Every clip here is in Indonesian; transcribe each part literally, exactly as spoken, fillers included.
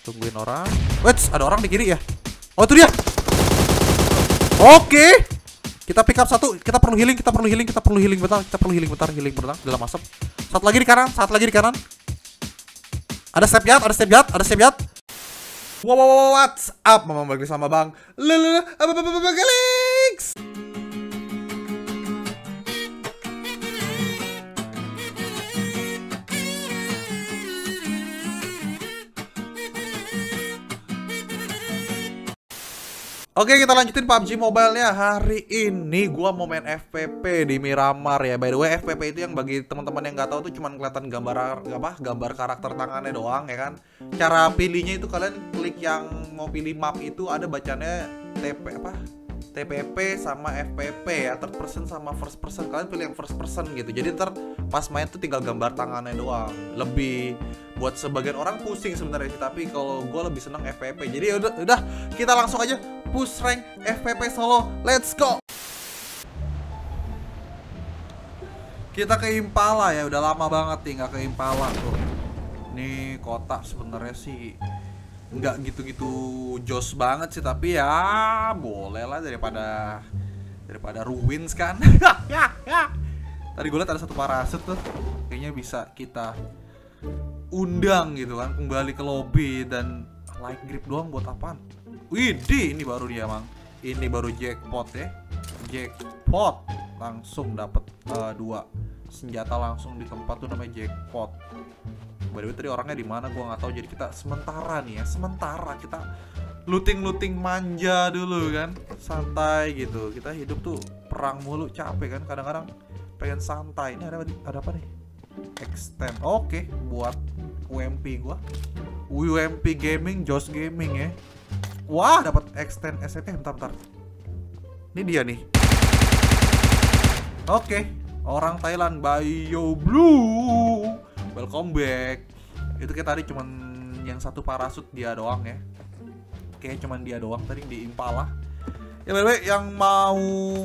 Tungguin orang. Wait, ada orang di kiri ya? Oh, itu dia. Oke. Kita pick up satu. Kita perlu healing, kita perlu healing, kita perlu healing bentar, kita perlu healing bentar, healing bentar dalam asap. Satu lagi di kanan, satu lagi di kanan. Ada step yard, ada step yard, ada step yard. Wow, wow, wow, what's up? Mama balik sama Bang Lele, apa apa apa Galix. Oke, kita lanjutin P U B G Mobile-nya. Hari ini gua mau main F P P di Miramar ya. By the way, F P P itu yang bagi teman-teman yang nggak tahu tuh cuman kelihatan gambar apa? Gambar karakter tangannya doang ya kan. Cara pilihnya itu kalian klik yang mau pilih map itu ada bacanya T P apa? T P P sama F P P ya, third person sama first person. Kalian pilih yang first person gitu. Jadi ntar pas main tuh tinggal gambar tangannya doang. Lebih buat sebagian orang pusing sebenarnya sih, tapi kalau gue lebih seneng F P P. Jadi udah, udah kita langsung aja push rank F P P solo. Let's go. Kita ke Impala ya, udah lama banget nih nggak ke Impala tuh. Ini kota sebenarnya sih nggak gitu-gitu jos banget sih, tapi ya boleh lah daripada daripada ruins kan. Tadi gue liat ada satu parasut tuh, kayaknya bisa kita undang gitu kan, kembali ke lobby. Dan light grip doang buat apaan? Widih, ini baru dia mang, ini baru jackpot ya, jackpot langsung dapat uh, dua senjata langsung di tempat tuh, namanya jackpot. By the way tadi orangnya di mana gua nggak tahu. Jadi kita sementara nih ya, sementara kita looting-looting manja dulu kan, santai gitu. Kita hidup tuh perang mulu, capek kan kadang-kadang, pengen santai. Ini ada ada apa nih? Extend. Oke, okay, buat U M P gua. U M P Gaming, Josh Gaming ya. Wah, dapat extend S M P. Eh, bentar bentar. Ini dia nih. Oke, okay, orang Thailand, Bayo Blue. Welcome back. Itu kayak tadi cuman yang satu parasut dia doang ya. Kayak cuman dia doang tadi di Impala. Ya by the way, yang mau,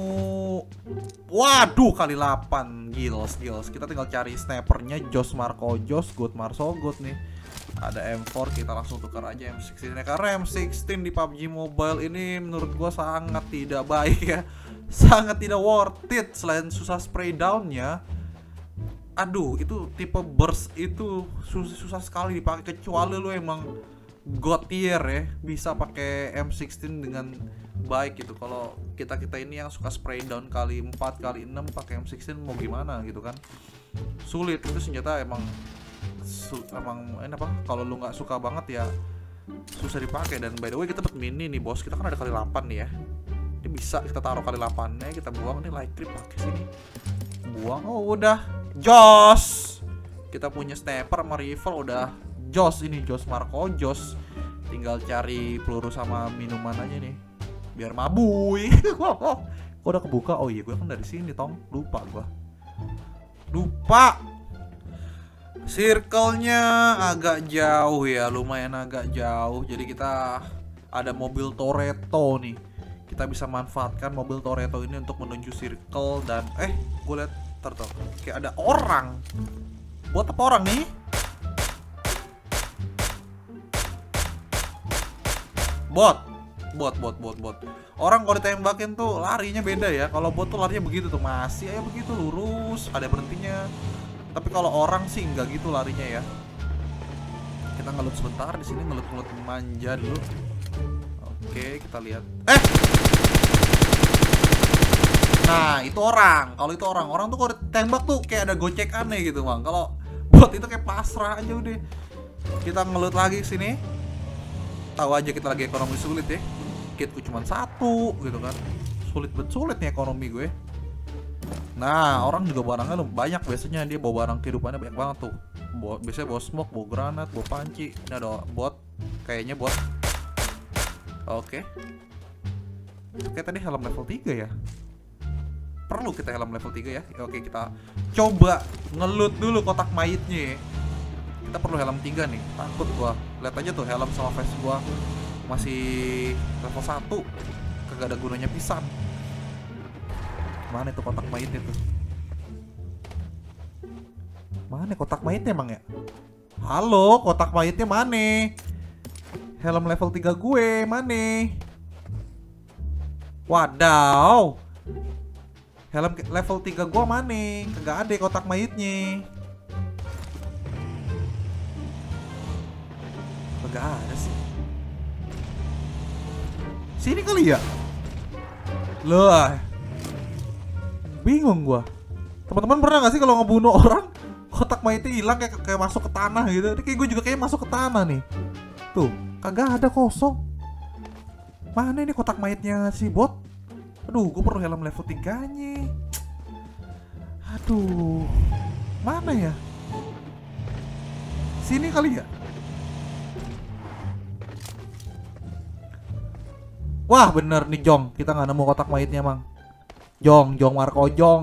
waduh, kali delapan gils, gils. Kita tinggal cari snipernya, Jos Marco Jos, God Marso God nih. Ada M four, kita langsung tukar aja M sixteen ya. Karena M sixteen di P U B G Mobile ini menurut gua sangat tidak baik ya. Sangat tidak worth it. Selain susah spray downnya, aduh, itu tipe burst itu susah, susah sekali dipakai, kecuali lu emang god tier ya, bisa pakai M sixteen dengan baik gitu. Kalau kita-kita ini yang suka spray down kali empat kali enam pakai M sixteen mau gimana gitu kan. Sulit, itu senjata emang su emang enak apa? Kalau lu nggak suka banget ya susah dipakai. Dan by the way kita dapat mini nih bos, kita kan ada kali delapan nih ya. Ini bisa kita taruh kali delapan-nya, kita buang nih light grip pakai sini. Buang, oh udah jos. Kita punya sniper sama rifle udah jos ini, Jos Marco Jos. Tinggal cari peluru sama minuman aja nih biar mabui. Kok udah kebuka? Oh iya, gue kan dari sini tong, lupa gue. Lupa. Circle-nya agak jauh ya, lumayan agak jauh. Jadi kita ada mobil Toretto nih. Kita bisa manfaatkan mobil Toretto ini untuk menuju circle. Dan eh, gue liat tertutup kayak ada orang. Buat apa orang nih? Bot. Bot, bot, bot, bot. Orang kalau ditembakin tuh larinya beda ya. Kalau bot tuh larinya begitu tuh, masih aja begitu lurus, ada berhentinya. Tapi kalau orang sih nggak gitu larinya ya. Kita ngelut sebentar di sini, ngelut-ngelut manja dulu. Oke, kita lihat. Eh. Nah, itu orang. Kalau itu orang, orang tuh kalau ditembak tuh kayak ada gocek aneh gitu, Bang. Kalau bot itu kayak pasrah aja udah. Kita ngelut lagi sini. Tahu aja kita lagi ekonomi sulit ya. Kitku cuma satu gitu kan. Sulit bet sulit nih ekonomi gue. Nah, orang juga barangnya banyak, biasanya dia bawa barang kehidupannya banyak banget tuh. Bawa, biasanya bawa smoke, bawa granat, bawa panci. Ini ada bot, kayaknya bot. Oke. Kayak tadi helm level tiga ya. Perlu kita helm level tiga ya. Oke, kita coba ngelut dulu kotak mayitnya ya. Kita perlu helm tiga nih. Takut gua. Lihat aja tuh helm sama vest gua masih level satu. Kagak ada gunanya pisan. Mana itu kotak mayitnya tuh? Mana kotak mayitnya emang ya? Halo, kotak mayitnya mana? helm level tiga gue, mana? Wadaw. Helm level tiga gue mana? Kagak ada kotak mayitnya. Kagak ada sih. Sini kali ya? Loh. Bingung gua. Teman-teman pernah gak sih kalau ngebunuh orang kotak mayitnya hilang kayak kayak masuk ke tanah gitu? Ini kayak gue juga kayak masuk ke tanah nih. Tuh, kagak ada, kosong. Mana ini kotak mayitnya si bot? Aduh, gue perlu helm level tiga-nya. Aduh. Mana ya? Sini kali ya? Wah, bener nih Jong, kita nggak nemu kotak mayitnya, Mang. Jong, Jong Marco Jong.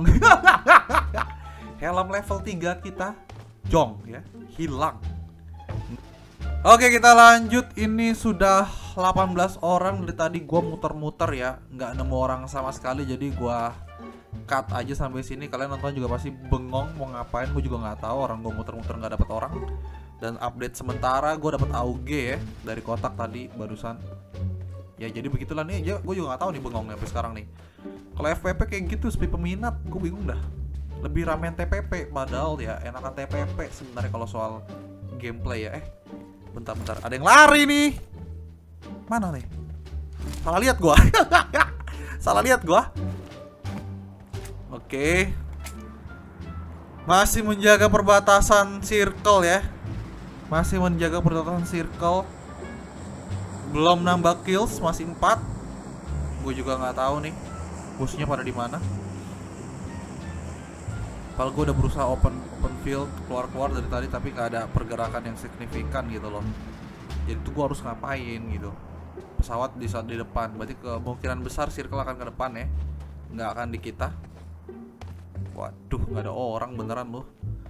Helm level tiga kita Jong ya, hilang. Oke, kita lanjut. Ini sudah delapan belas orang. Dari tadi gua muter-muter ya, nggak nemu orang sama sekali. Jadi gua cut aja sampai sini. Kalian nonton juga pasti bengong mau ngapain, gue juga nggak tahu. Orang gua muter-muter nggak dapet orang. Dan update sementara gue dapet A U G ya dari kotak tadi barusan. Ya jadi begitulah nih, ya, gue juga nggak tahu nih bengong sampai sekarang nih. Kalau F P P kayak gitu sepi peminat, gue bingung dah. Lebih ramen T P P, padahal ya enakan T P P sebenarnya kalau soal gameplay ya. Eh, bentar-bentar, ada yang lari nih. Mana nih? Salah lihat gue. Salah lihat gue. Oke. Masih menjaga perbatasan circle ya. Masih menjaga perbatasan circle. Belum nambah kills, masih empat. Gue juga nggak tahu nih musuhnya pada di mana. Padahal gue udah berusaha open open field keluar-keluar dari tadi, tapi nggak ada pergerakan yang signifikan gitu loh. Jadi tuh gue harus ngapain gitu. Pesawat di saat di depan, berarti kemungkinan besar circle akan ke depan ya, nggak akan di kita. Waduh, nggak ada orang beneran loh.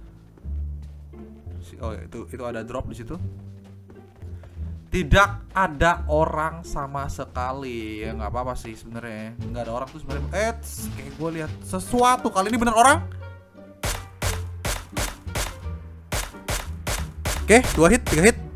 Oh itu itu ada drop di situ. Tidak ada orang sama sekali. Ya nggak apa-apa sih sebenarnya. Nggak ada orang tuh sebenarnya. Eh, kayak gue lihat sesuatu. Kali ini bener orang. Oke, dua hit, tiga hit.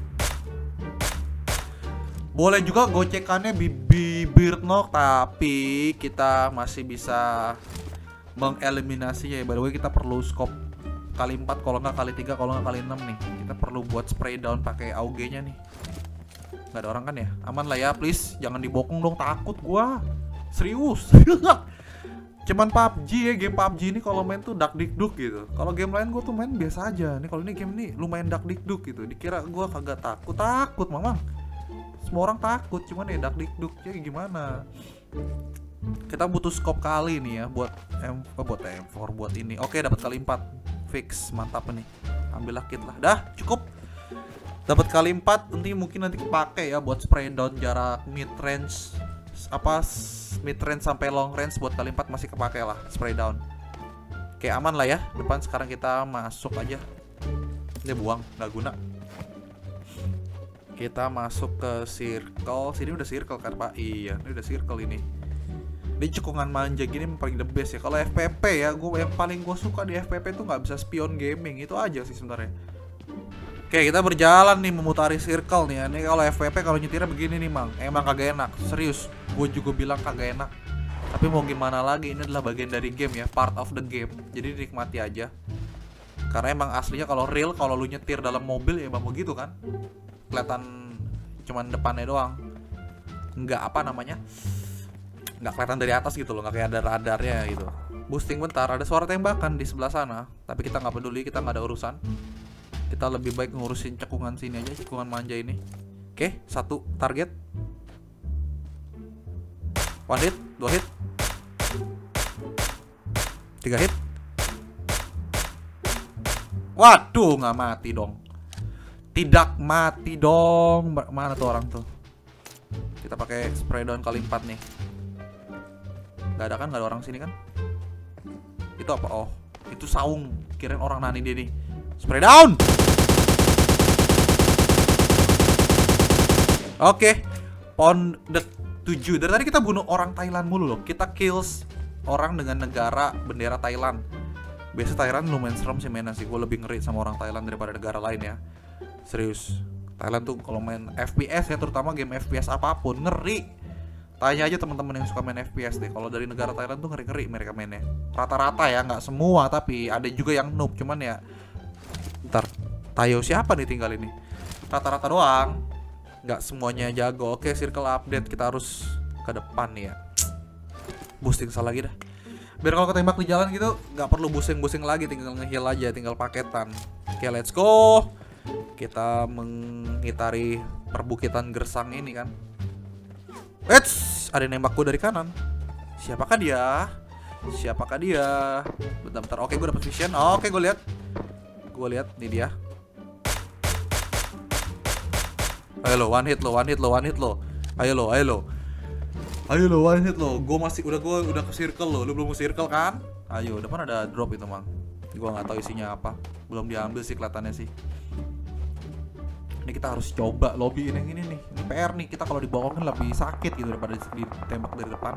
Boleh juga gocekannya bibir knock, tapi kita masih bisa mengeliminasinya ya. By the way, kita perlu scope kali empat, kalau nggak kali tiga, kalau nggak kali enam nih. Kita perlu buat spray down pakai A U G-nya nih. Nggak ada orang kan ya? Aman lah ya, please. Jangan dibokong dong, takut gua. Serius. Cuman P U B G ya, game P U B G ini kalau main tuh dak dikduk gitu. Kalau game lain gua tuh main biasa aja. Nih kalau ini game nih lumayan dak dikduk gitu. Dikira gua kagak takut, takut mamang. Semua orang takut, cuman ya dak dikduk. Jadi gimana? Kita butuh scope kali nih ya buat M oh, buat M empat buat ini. Oke, dapat kali empat. Fix, mantap nih. Ambillah kit lah. Dah, cukup. Dapat kali empat, nanti mungkin nanti kepake ya buat spray down jarak mid range. Apa mid range sampai long range buat kali empat masih kepake lah spray down. Oke, aman lah ya. Depan sekarang kita masuk aja. Ini buang, nggak guna. Kita masuk ke circle. Sini udah circle kan, Pak? Iya, ini udah circle ini. Di cekungan manja gini paling the best ya. Kalau F P P ya, gue yang paling gue suka di F P P tuh nggak bisa spion gaming, itu aja sih sebenarnya. Oke, kita berjalan nih memutari circle nih ya. Ini kalau F P P kalau nyetirnya begini nih, Mang. Emang kagak enak, serius. Gue juga bilang kagak enak. Tapi mau gimana lagi, ini adalah bagian dari game ya, part of the game. Jadi nikmati aja. Karena emang aslinya kalau real, kalau lu nyetir dalam mobil ya emang begitu kan. Kelihatan cuman depannya doang. Nggak apa namanya? Nggak kelihatan dari atas gitu loh, nggak kayak ada radarnya gitu. Boosting bentar, ada suara tembakan di sebelah sana, tapi kita nggak peduli, kita nggak ada urusan. Kita lebih baik ngurusin cekungan sini aja, cekungan manja ini. Oke, satu target. One hit, dua hit, tiga hit. Waduh, nggak mati dong. Tidak mati dong. Mana tuh orang tuh? Kita pakai spray down kali empat nih. Gak ada kan, gak ada orang sini kan? Itu apa? Oh, itu saung. Kirain orang nani dia nih. Spray down. Oke, Pondek tujuh. Dari tadi kita bunuh orang Thailand mulu loh. Kita kills orang dengan negara bendera Thailand. Biasa Thailand lumayan serem sih mainan sih. Gue lebih ngeri sama orang Thailand daripada negara lain ya. Serius. Thailand tuh kalau main F P S ya, terutama game F P S apapun ngeri. Tanya aja teman-teman yang suka main F P S deh. Kalau dari negara Thailand tuh ngeri-ngeri mereka mainnya. Rata-rata ya, nggak semua, tapi ada juga yang noob. Cuman ya, ntar Tayo siapa nih tinggal ini? Rata-rata doang, nggak semuanya jago. Oke, circle update, kita harus ke depan nih ya. Boosting salah lagi dah. Biar kalau ketembak di jalan gitu nggak perlu busing-busing lagi, tinggal nge-heal aja, tinggal paketan. Oke, let's go. Kita mengitari perbukitan gersang ini kan. Eits, ada yang nembak gue dari kanan. Siapakah dia? Siapakah dia? Bentar-bentar. Oke, gue dapet vision. Oke, gue lihat. Gue lihat nih dia. Ayo lo, one hit lo, one hit lo, one hit lo. Ayo lo, ayo lo. Ayo lo, one hit lo. Gue masih udah gue udah ke circle lo. Lu belum ke circle kan? Ayo, depan ada drop itu, Mang. Gue nggak tahu isinya apa. Belum diambil sih kelihatannya sih. Ini kita harus coba lobby ini ini nih. Ini P R nih, kita kalau dibohongin lebih sakit gitu daripada ditembak dari depan.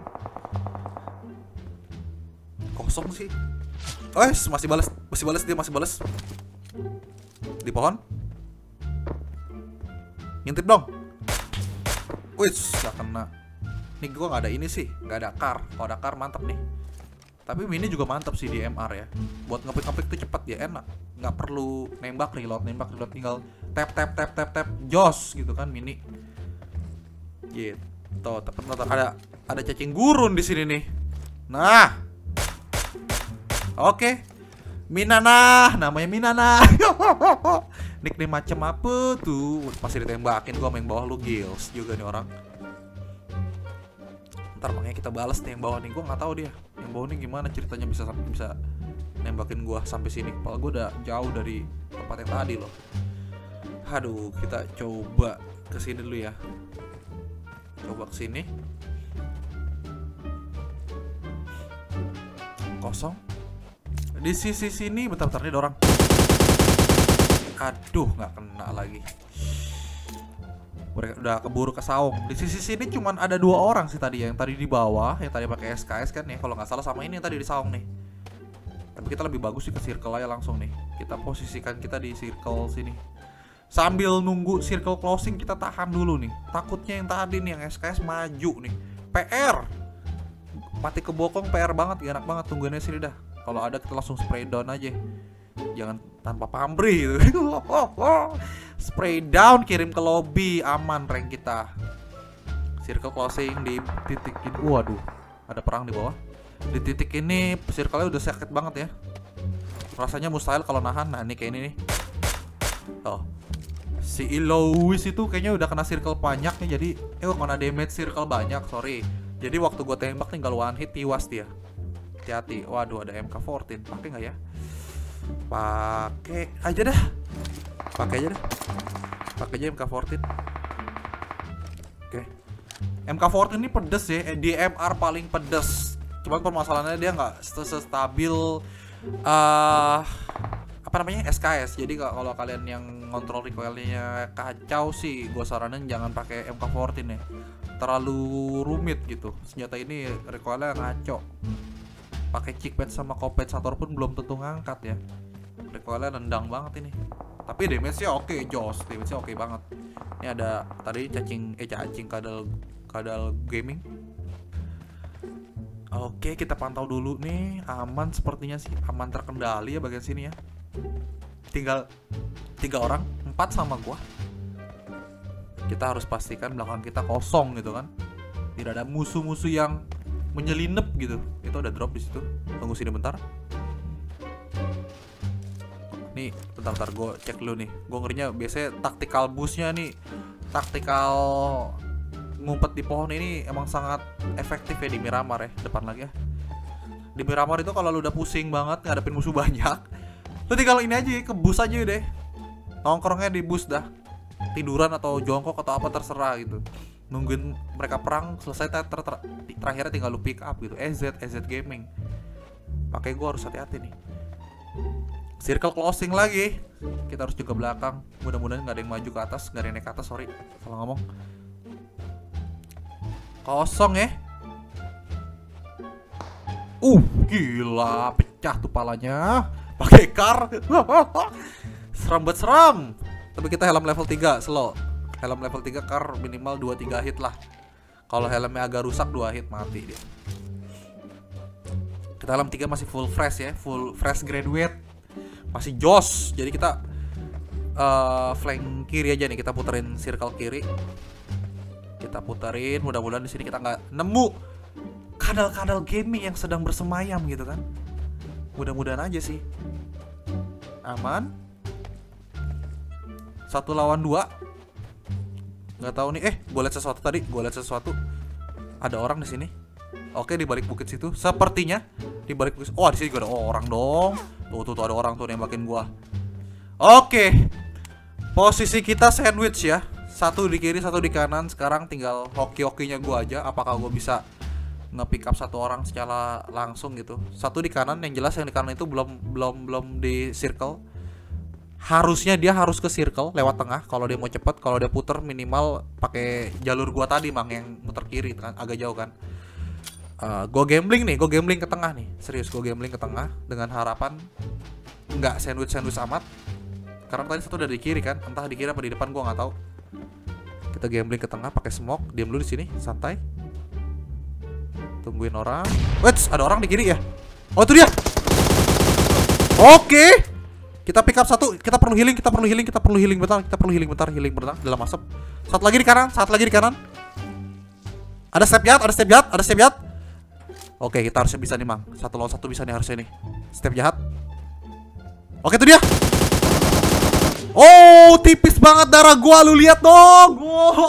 Kosong sih. Oh, masih balas, masih balas dia masih balas. Di pohon. Ngintip dong. Wih, gak kena. Nih gue nggak ada ini sih, nggak ada car. Kalau ada car mantap nih. Tapi mini juga mantap sih di M R ya. Buat ngepik-ngepik tuh cepet ya, enak. Nggak perlu nembak reload, nembak reload, tinggal tap tap tap tap tap, jos gitu kan mini. Gitu. Tapi ada ada cacing gurun di sini nih. Nah, oke, Minana, namanya Minana. Nickname macam apa tuh? Pasti ditembakin gua sama yang bawah lu, Gils juga nih orang. Ntar makanya kita balas nih yang bawah nih, gua nggak tahu dia. Yang bawah nih gimana ceritanya bisa sampai bisa nembakin gua sampai sini. Padahal gua udah jauh dari tempat yang tadi loh. Aduh, kita coba ke sini dulu ya. Coba ke sini. Kosong. Di sisi sini bentar-bentar nih ada orang. Aduh, nggak kena lagi. Mereka udah keburu ke saung. Di sisi sini cuman ada dua orang sih tadi, yang tadi di bawah, yang tadi pakai S K S kan ya, kalau nggak salah, sama ini yang tadi di saung nih. Tapi kita lebih bagus sih ke circle aja langsung nih. Kita posisikan kita di circle sini. Sambil nunggu circle closing kita tahan dulu nih. Takutnya yang tadi nih yang S K S maju nih. P R. Mati kebokong P R banget, gak enak banget, tungguinnya sini dah. Kalau ada kita langsung spray down aja. Jangan tanpa pamrih gitu. Spray down, kirim ke lobby, aman rank kita. Circle closing di titik ini. Waduh, ada perang di bawah. Di titik ini circle-nya udah sakit banget ya. Rasanya mustahil kalau nahan. Nah, ini kayak ini nih. Oh. Si Ilois itu kayaknya udah kena circle banyak nih, jadi eh kena damage circle banyak, sorry. Jadi waktu gue tembak tinggal one hit tiwas dia. Hati-hati. Waduh, ada M K empat belas. Pakai nggak ya? Pakai aja dah. Pakai aja dah. Pakai aja M K empat belas. Oke. M K empat belas ini pedes ya. D M R paling pedes. Cuman permasalahannya dia nggak stabil uh, apa namanya S K S. Jadi kalau kalian yang ngontrol recoilnya kacau sih, gue saranin jangan pakai M K empat belas ya. Terlalu rumit gitu. Senjata ini recoilnya ngaco. Pakai chickpad sama kompensator pun belum tentu ngangkat ya. Recoilnya nendang banget ini. Tapi damage-nya oke, jos. Damage-nya oke banget. Ini ada tadi cacing eh cacing kadal kadal gaming. Oke, kita pantau dulu nih. Aman sepertinya sih, aman terkendali ya bagian sini ya. Tinggal tiga orang, empat sama gua. Kita harus pastikan belakang kita kosong gitu kan. Tidak ada musuh-musuh yang menyelinap gitu. Itu ada drop di situ. Tunggu sini bentar. Nih, bentar-bentar gue cek dulu nih. Gue ngerinya biasanya tactical boost-nya nih, tactical ngumpet di pohon ini emang sangat efektif ya di Miramar ya. Depan lagi ya. Di Miramar itu kalau lu udah pusing banget ngadepin musuh banyak, lu tinggal ini aja, ke boost aja deh. Nongkrongnya di boost dah. Tiduran atau jongkok atau apa terserah gitu. Nungguin mereka perang selesai, ter ter ter terakhirnya tinggal lu pick up gitu. E Z E Z Gaming. Pakai gue harus hati-hati nih. Circle closing lagi. Kita harus juga belakang. Mudah-mudahan nggak ada yang maju ke atas, nggak ada yang naik ke atas. Sorry, salah ngomong. Kosong ya. Uh, gila, pecah tuh palanya. Pakai car. Seram banget, seram. Tapi kita helm level tiga slow. Helm level tiga car minimal dua tiga hit lah. Kalau helmnya agak rusak dua hit mati dia. Kita helm tiga masih full fresh ya, full fresh graduate. Masih jos. Jadi kita uh, flank kiri aja nih, kita puterin circle kiri. Kita puterin, mudah-mudahan di sini kita nggak nemu kadal-kadal gaming yang sedang bersemayam gitu kan. Mudah-mudahan aja sih. Aman. Satu lawan dua. Nggak tahu nih. Eh, gue liat sesuatu tadi. Gue liat sesuatu. Ada orang di sini. Oke, di balik bukit situ. Sepertinya di balik bukit. Oh, di sini juga ada orang dong. Tuh, tuh, tuh ada orang tuh nembakin gua. Oke. Posisi kita sandwich ya. Satu di kiri, satu di kanan. Sekarang tinggal hoki-hokinya gua aja. Apakah gua bisa nge-pick up satu orang secara langsung gitu. Satu di kanan, yang jelas yang di kanan itu belum belum belum di circle. Harusnya dia harus ke circle lewat tengah kalau dia mau cepet. Kalau dia puter minimal pakai jalur gua tadi, Mang, yang muter kiri kan, agak jauh kan. Uh, gue gambling nih, gue gambling ke tengah nih. Serius, gue gambling ke tengah dengan harapan nggak sandwich-sandwich amat. Karena tadi satu udah di kiri kan, entah di kiri apa di depan gue nggak tahu. Kita gambling ke tengah pakai smoke, diam dulu di sini, santai. Tungguin orang. Wait, ada orang di kiri ya? Oh, itu dia. Oke. Kita pick up satu, kita perlu healing, kita perlu healing, kita perlu healing bentar, kita perlu healing bentar, healing bentar dalam asap. Satu lagi di kanan, satu lagi di kanan. Ada step jahat, ada step jahat, ada step jahat. Oke, kita harusnya bisa nih, Mang. Satu lawan satu bisa nih harusnya nih. Step jahat. Oke, itu dia. Oh, tipis banget darah gua, lu lihat dong.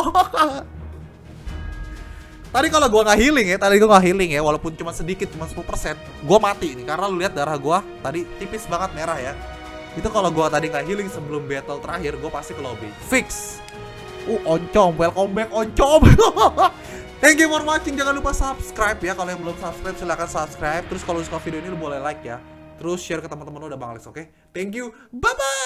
Tadi kalau gua nggak healing ya, tadi gua nggak healing ya, walaupun cuma sedikit, cuma sepuluh persen, gua mati nih karena lu lihat darah gua tadi tipis banget merah ya. Itu kalau gua tadi nggak healing sebelum battle terakhir, gua pasti ke lobby. Fix. Uh, Oncom, welcome back Oncom. Thank you for watching, jangan lupa subscribe ya. Kalau yang belum subscribe silahkan subscribe. Terus kalau suka video ini lu boleh like ya. Terus share ke teman-teman lu udah Bang Alex, oke? Okay? Thank you, bye bye.